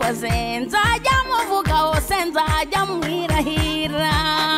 yarakoze nzajya muvuga hose nzajya mwirahira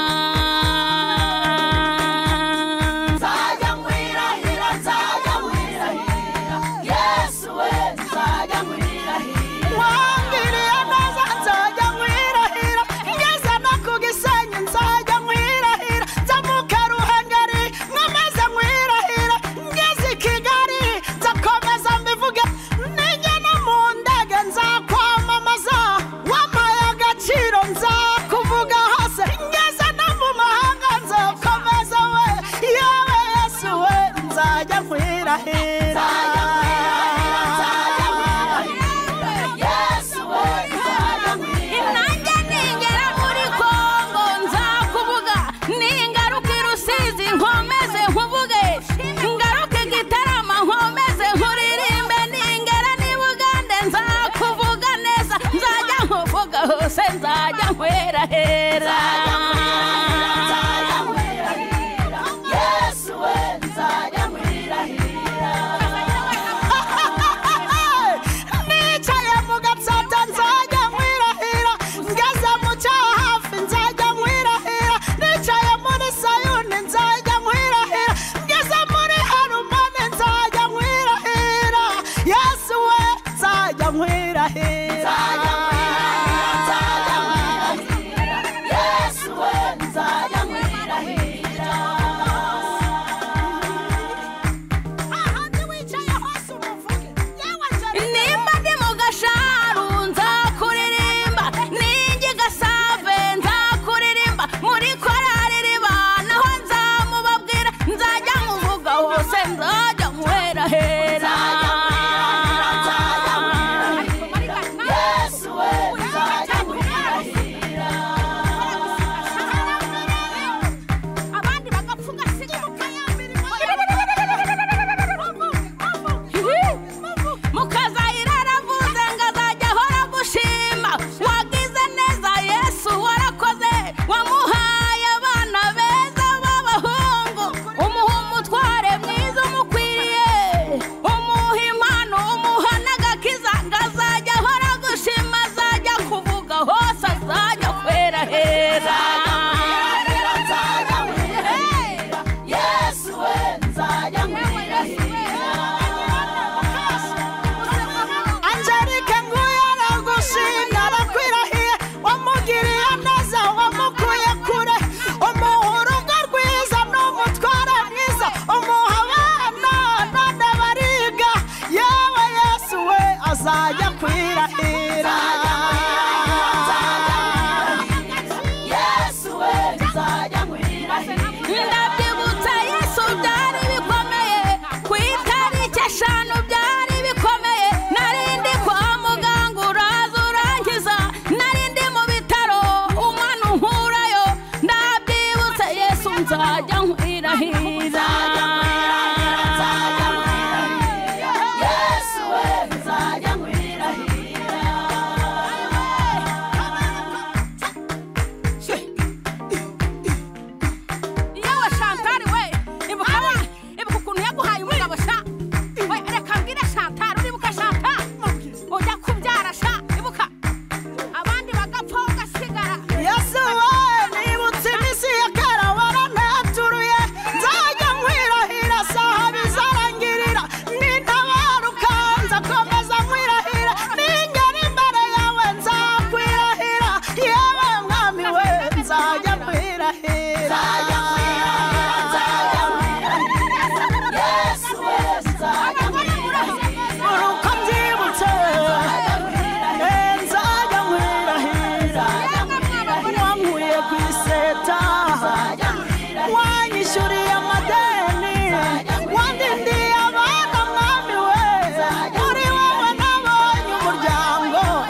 nzajya nkwirahira Yesu we nzajya nkwirahira nicaye mu gatsata nzajya nkwirahira ngeze mu cyaha hafi nzajya nkwirahira nicaye muri Sayuni nzajya nkwirahira ngeze muri Harumani nzajya nkwirahira Yesu we nzajya nkwirahira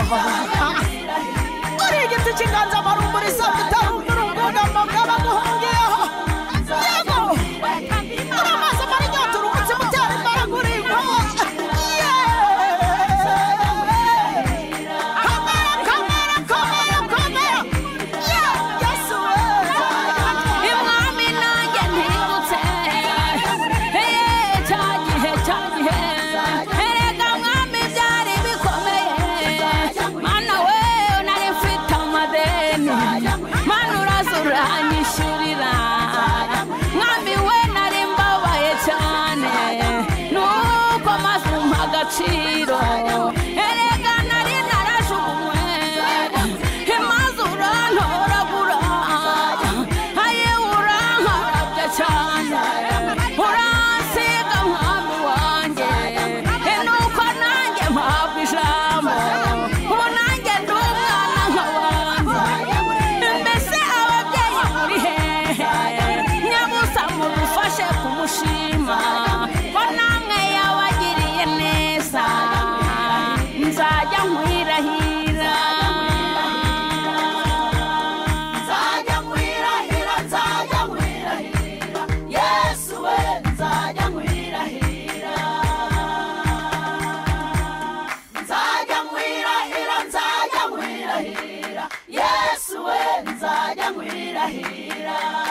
Uri igiti cy'inganzamarumbu risabwa itarumbura ubwugamo bw'abaguhungiye uranyishyurira mwami we nari mbabaye cyane nuko maze umpa agaciro erega nari narajugunywe maze urantoragura aye urankarabya cyane uransiga mwami wanjye nuko nanjye mpabwa ijambo ubu nanjye ndi umwana nk'abandi mbese ababyeyi muri hehe nyabusa mudufashe kumushima ko namwe yabagiriye neza nzajya nkwirahira nzajya nkwirahira nzajya nkwirahira Yesu we nzajya nkwirahira nzajya nkwirahira nzajya nkwirahira Yesu we nzajya nkwirahira